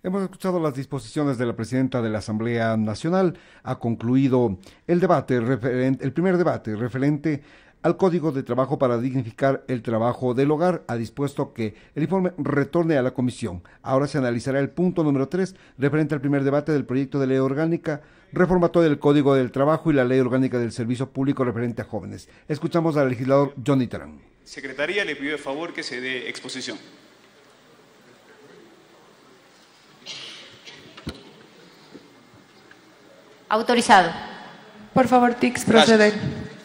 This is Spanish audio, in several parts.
Hemos escuchado las disposiciones de la presidenta de la Asamblea Nacional. Ha concluido el debate, el primer debate referente al Código de Trabajo para dignificar el trabajo del hogar. Ha dispuesto que el informe retorne a la comisión. Ahora se analizará el punto número 3, referente al primer debate del proyecto de ley orgánica reformatoria del Código del Trabajo y la ley orgánica del Servicio Público referente a jóvenes. Escuchamos al legislador Johnny Terán. Secretaría, le pido de favor que se dé exposición. Autorizado. Por favor, TICS, proceder.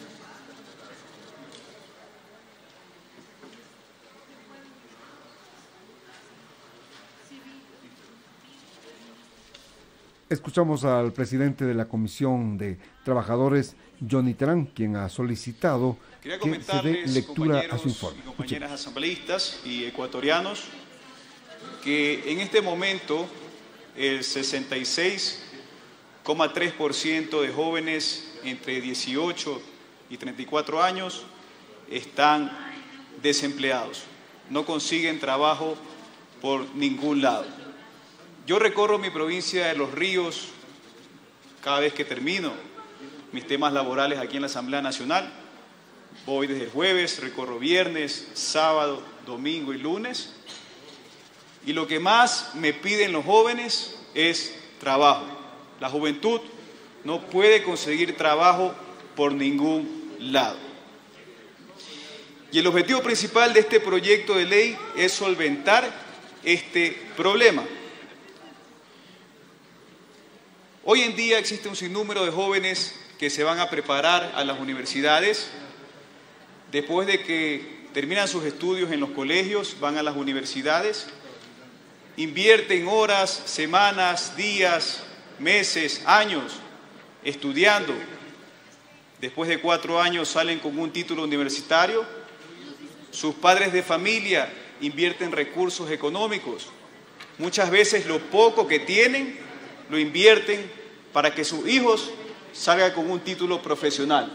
Escuchamos al presidente de la Comisión de Trabajadores, Johnny Terán, quien ha solicitado que se dé lectura a su informe. Y compañeras asambleístas y ecuatorianos, que en este momento el 66,3% de jóvenes entre 18 y 34 años están desempleados, no consiguen trabajo por ningún lado. Yo recorro mi provincia de Los Ríos cada vez que termino mis temas laborales aquí en la Asamblea Nacional. Voy desde el jueves, recorro viernes, sábado, domingo y lunes. Y lo que más me piden los jóvenes es trabajo. La juventud no puede conseguir trabajo por ningún lado. Y el objetivo principal de este proyecto de ley es solventar este problema. Hoy en día existe un sinnúmero de jóvenes que se van a preparar a las universidades. Después de que terminan sus estudios en los colegios, van a las universidades, invierten horas, semanas, días, meses, años estudiando. Después de 4 años salen con un título universitario. Sus padres de familia invierten recursos económicos. Muchas veces lo poco que tienen lo invierten para que sus hijos salgan con un título profesional.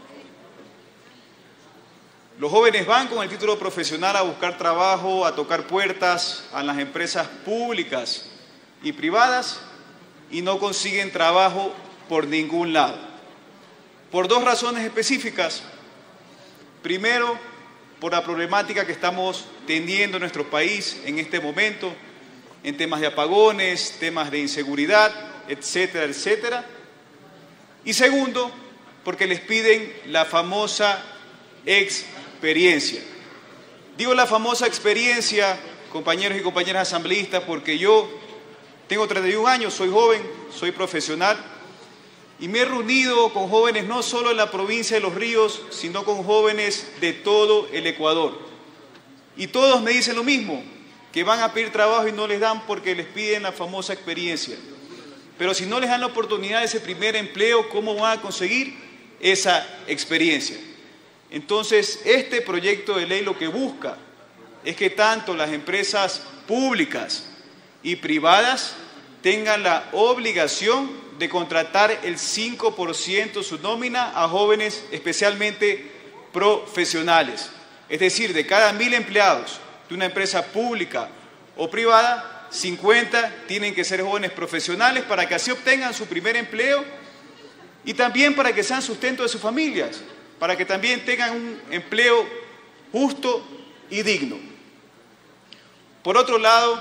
Los jóvenes van con el título profesional a buscar trabajo, a tocar puertas a las empresas públicas y privadas y no consiguen trabajo por ningún lado. Por 2 razones específicas. Primero, por la problemática que estamos teniendo en nuestro país en este momento, en temas de apagones, temas de inseguridad, etcétera, etcétera. Y segundo, porque les piden la famosa experiencia. Digo la famosa experiencia, compañeros y compañeras asambleístas, porque yo tengo 31 años, soy joven, soy profesional, y me he reunido con jóvenes no solo en la provincia de Los Ríos, sino con jóvenes de todo el Ecuador. Y todos me dicen lo mismo, que van a pedir trabajo y no les dan porque les piden la famosa experiencia. Pero si no les dan la oportunidad de ese primer empleo, ¿cómo van a conseguir esa experiencia? Entonces, este proyecto de ley lo que busca es que tanto las empresas públicas y privadas tengan la obligación de contratar el 5% de su nómina a jóvenes especialmente profesionales. Es decir, de cada 1000 empleados de una empresa pública o privada, 50 tienen que ser jóvenes profesionales para que así obtengan su primer empleo y también para que sean sustento de sus familias, para que también tengan un empleo justo y digno. Por otro lado,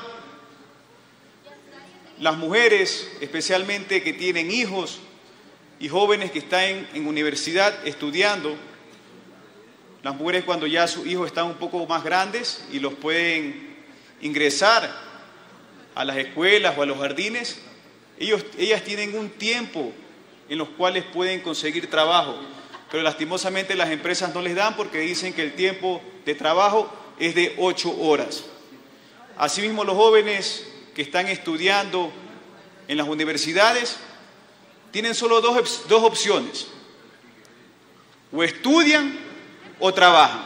las mujeres, especialmente que tienen hijos y jóvenes que están en universidad estudiando, las mujeres cuando ya sus hijos están un poco más grandes y los pueden ingresar a las escuelas o a los jardines, ellas tienen un tiempo en los cuales pueden conseguir trabajo, pero lastimosamente las empresas no les dan porque dicen que el tiempo de trabajo es de 8 horas. Asimismo, los jóvenes que están estudiando en las universidades tienen solo dos opciones: o estudian o trabajan,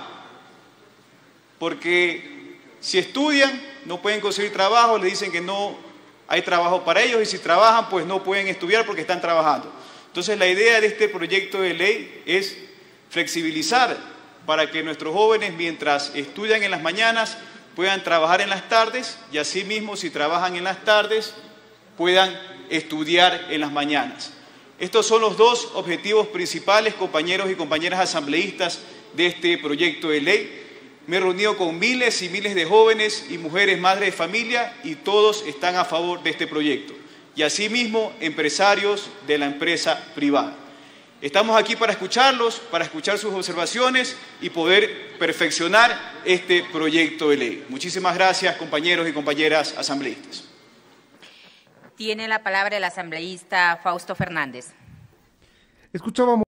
porque si estudian no pueden conseguir trabajo, les dicen que no hay trabajo para ellos y si trabajan pues no pueden estudiar porque están trabajando. Entonces la idea de este proyecto de ley es flexibilizar para que nuestros jóvenes mientras estudian en las mañanas puedan trabajar en las tardes y asimismo, si trabajan en las tardes, puedan estudiar en las mañanas. Estos son los dos objetivos principales, compañeros y compañeras asambleístas, de este proyecto de ley. Me he reunido con miles y miles de jóvenes y mujeres madres de familia y todos están a favor de este proyecto. Y asimismo, empresarios de la empresa privada. Estamos aquí para escucharlos, para escuchar sus observaciones y poder perfeccionar este proyecto de ley. Muchísimas gracias, compañeros y compañeras asambleístas. Tiene la palabra el asambleísta Fausto Fernández. Escuchábamos